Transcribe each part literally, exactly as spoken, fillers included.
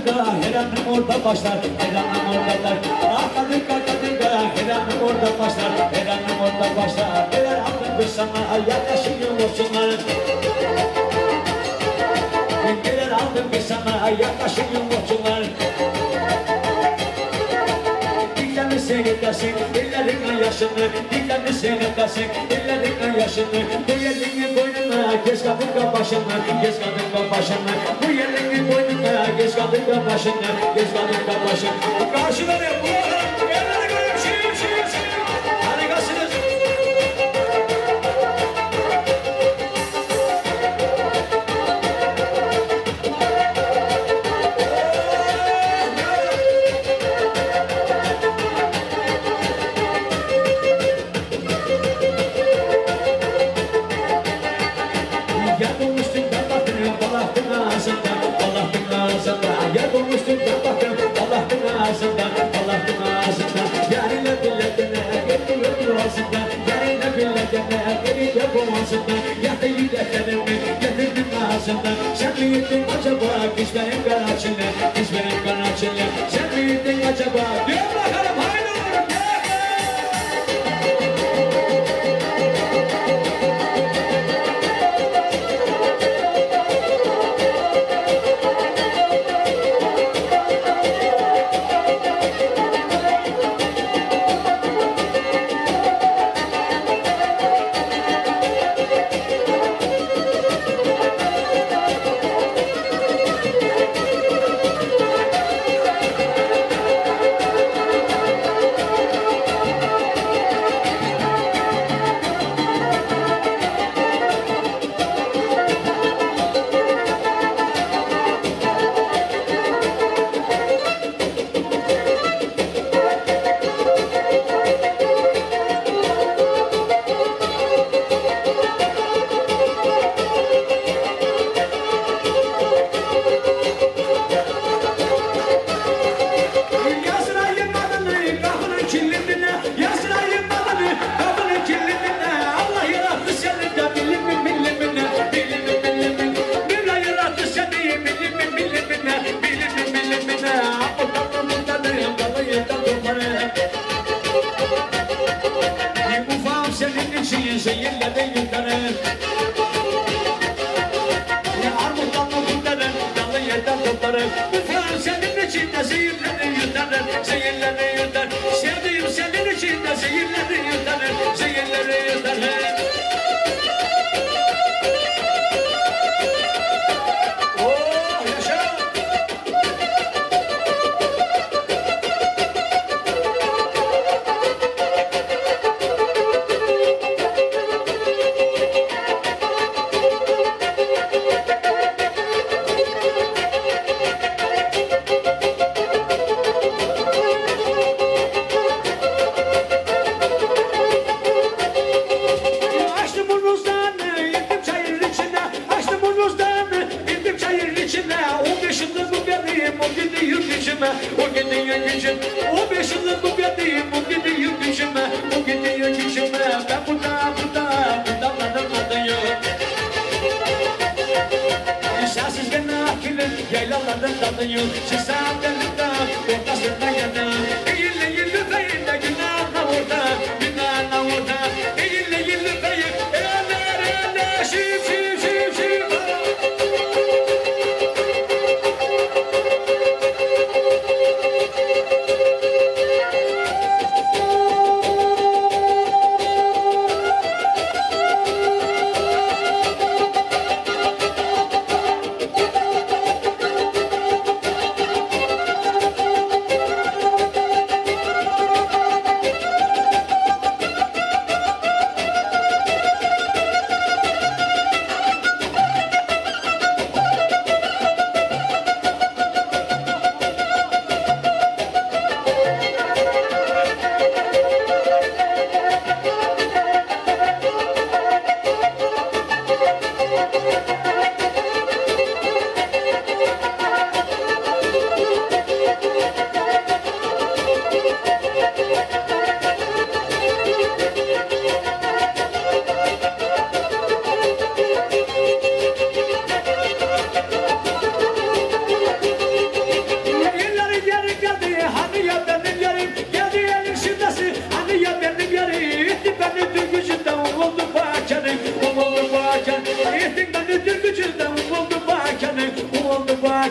Atladık heranım orada başlar, heranım oradalar. Atladık atladık heranım orada başlar, heranım orada başlar. Neler aldım bir sana yaklaşıyor olsunlar. Neler aldım bir sana yaklaşıyor olsunlar. Diklerini seyredersin, ellerin yaşını. Diklerini seyredersin, ellerin yaşını. Bu yerliğin boynuna gez kadın başını, gez kadın başını. Bu yerliğin boynuna gez kadın başını, gez kadın başını. Karşıları bu adam, yerleri görüp şiir şiir şiir. Harikasınız. Sen miydin acaba biz benim kanaçınla, biz benim kanaçınla. Sen miydin acaba? Diyor bakalım haydi oğlum gel.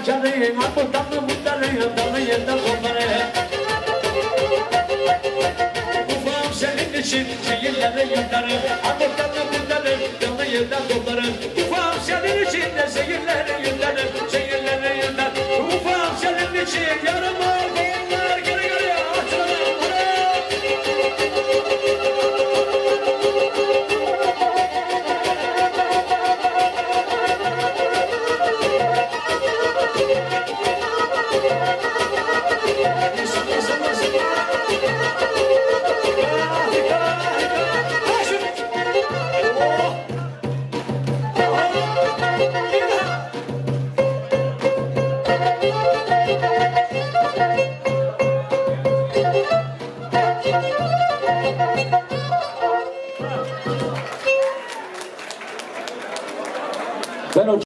canım, amurdan mı mutluyum, dalı yerden koparım. Ufam senin için şehirleri yutarım, amurdan mı mutluyum, dalı yerden koparım. Ufam senin için de şehirleri yutarım, şehirleri yutarım. Ufam senin için yarım